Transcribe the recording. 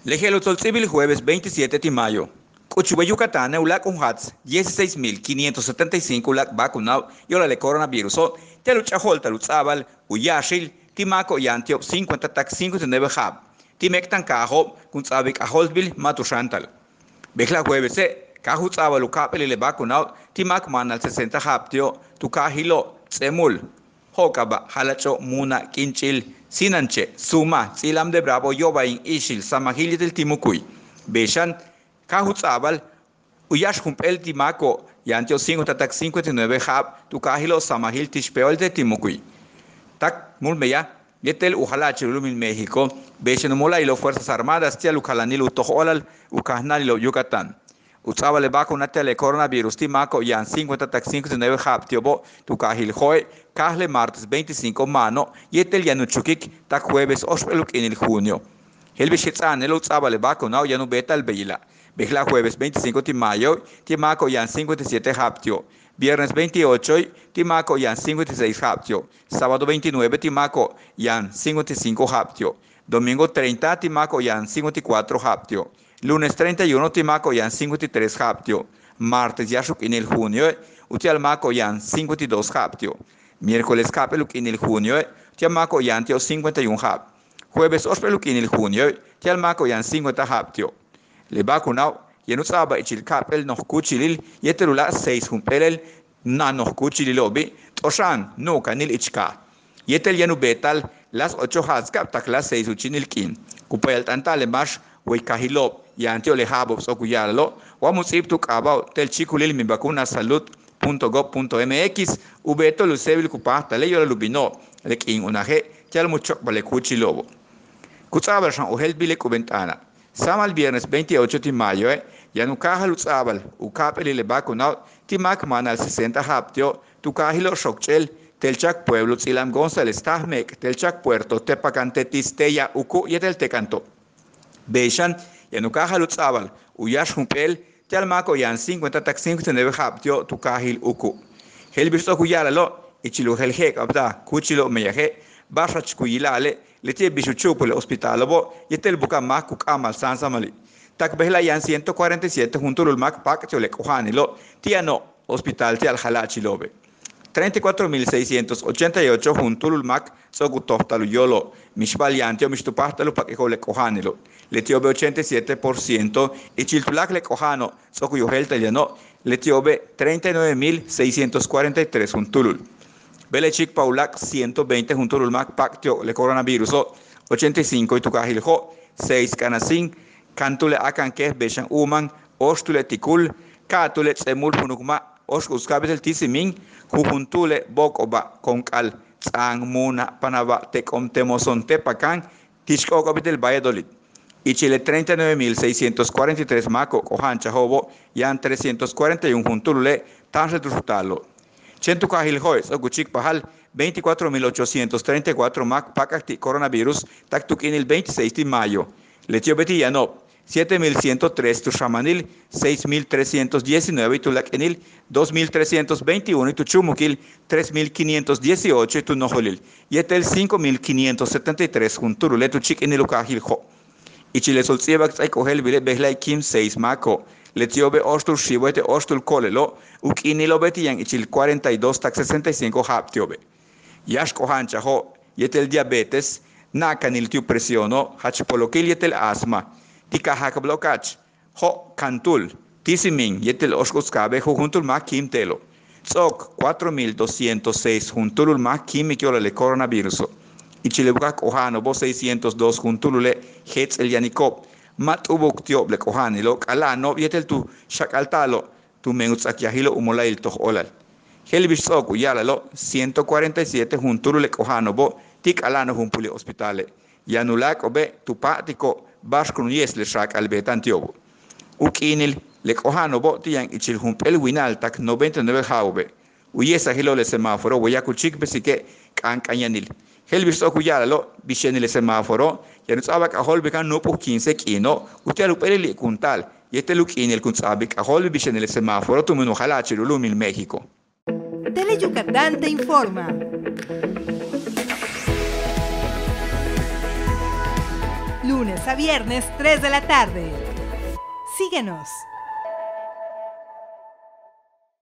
Lejelo Tolcibil jueves 27 de mayo. Cuchube Yucatán, Eulac Unhats, 16.575 Ulac vacunado y ahora le coronavirus. Teluchajol, Telutzabal, Uyashil, Timaco y Antiop 50 tac 59 hab. Timectan Cajo, Kunzabik Aholbil, Matushantal. Bejla jueves, Cajutzabal, Ucapel le vacunado, Timac man al 60 hab, tio, Tucahilo, Semul. Hokaba, Halacho, Muna, Kinchil, Sinanche, Suma, Silam de Bravo, Yobain, Ishil, Samahili del Timucuy. Beshan, Cajutzabal, Uyash Humpel Timaco, Yantio 59 Hab, Tucahilo, Samahil Tishpeol de Timucuy. Tak Mulmeya, Yetel Ujalachilum en México, Beshan Mula y las Fuerzas Armadas, Tia Lucalanil, Toholal, Ucahnal, Yucatán. Usaba le vaca una tele coronavirus timaco yan 59 hab tiobo tu kahil hoy kahle martes 25 mano yetel yanuchukik tak jueves ospeluk en el junio. El bichitzan el usaba le vaca una yanu beta al beila. Bejla jueves 25 de mayo timaco yan 57 hab tio. Viernes 28 timaco yan 56 hab tio. Sábado 29 timaco yan 55 hab tio. Domingo 30 timaco yan 54 hab tio. Lunes 31 timaco yan 53 haptio. Martes yashuk en el junio, utialmaco yan 52 haptio. Miércoles capeluk en el junio, tiamaco yan 51 hap. Jueves ospeluk en el junio, tialmaco yan 50 haptio. Le vacunao, yenusaba ichil capel noh kuchilil, yeterula 6 humpelel, na noh kuchililobi, toshan no canil ichka. Yetel yenu betal, las 8 hazkap tak las 6 uchinil kin. Kupayal tantale mash, Wikahilop, Yantio Lejabo, Sokuyalo, Wamusip tuk about tel chiculil mi vacuna salud.gov.mx, Ubeto Lucevil Cupata, Leyo Lubino, Lekin Unaje, Tial Muchok Balecuchi Lobo. Kutzabal Shan Uhel Bile Cubentana. Samal viernes 28 de mayo, Yanukaja Lutzabal, Ucapel le vacunao, Timac man al 60 haptio, Tucahilo Shokchel, Telchac Pueblo, Zilam González Tahmec, Telchac Puerto, Tepacantetis, Teya, Uku y el Tecanto. Beshan, Yanukaja Lutzabal, Uyash Humpel, Tialmaco yan 50 tac 59 haptio, Tukahil Uku. Helbisto Kuyalalo, Ichiluhel Hek Abda, Kuchilo Meyahe, Bashach Kuyilale, Letie Bishuchupole Hospitalobo, Yetel Bucamak Amal Sansamali. Tak Behla yan 147 junto al Mac Pactio Le Cojanilo, Tiano, Hospital Tial Halachilobe. 34.688 junto al Mac Sogutoftalo Yolo, Mishbal Yantio Mishtupastalo Paquejo Le Cojanilo. Letiobe 87% y Chiltulac Le Cojano, Sokuyuhel Taliano, Letiobe 39.643 juntulul. Belechik Paulac 120 juntulul Mac Pactio Le Coronavirus 85 y Tucajiljo 6 Canasín, Cantule Acanque Beshan Uman, Ostule Tikul, Catule Semul Punukma, Oscuscabes el Tisimin, Jujuntule Bocoba, Concal, San Muna, Panaba, Tecom Temoson Tepacan, Tishkocobit el Valladolid. Y Chile 39.643 maco cojancha hobo yan 341 juntulule tan resultado. Chentu cajil hoes oguchik pajal 24.834 mac pacacti coronavirus taktukin el 26 de mayo. Letio betiano 7.103 tu shamanil 6.319 tu lakenil 2.321 tu chumukil 3.518 tu nojolil. Y etel 5.573 juntulule tu chik en el cajil ho. Y Chile Solciebak Saikohel Vile Behlai Kim 6 Maco, Letiobe Ostul Shibuete Ostul Kolelo, Ukinilo Betian Ichil 42 tac 65 Haptiobe. Yash Kohancha Ho, Yetel Diabetes, Nakanil Tiu Presiono, Hachipolokil Yetel Asma, Tika Hakablokach, Ho Cantul, Tisimin, Yetel Oscoskabe, Juntul Ma Kim Telo. Tzok 4.206 Juntul Ma Kim Mikiola le coronavirus. Y Chilebuca Cojano, vos 602 juntulule, Hetz el Yanikop, Mat Ubuk Tioble Cojanilo, Alano, Vietel tu Shakaltalo, tu Menutzakiahilo, Umolail Toholal. Helvish Soku, Yalalo, 147 juntulule Cojano, bo, Tik Alano Humpuli Hospitale, Yanulak Obe, tu Pático, Bashkun Yes le Shak Albetantiobo. Ukinil, le Cojano, bo, Tian y Chilhumpel Winal, tak 99 Jaube. Uyesa Hilo le semáforo, Huyacuchic Besique, Cancañanil. Helvis Okuyalo, Bichenil el semáforo, Yanusabak a Holbecan no por 15 kino, Utialupeli Kuntal, y este look in el Kunzabik a Holbe Bichenil el semáforo, tu menujalache Lulumil México. Tele Yucatán te informa. lunes a viernes 3 de la tarde. Síguenos.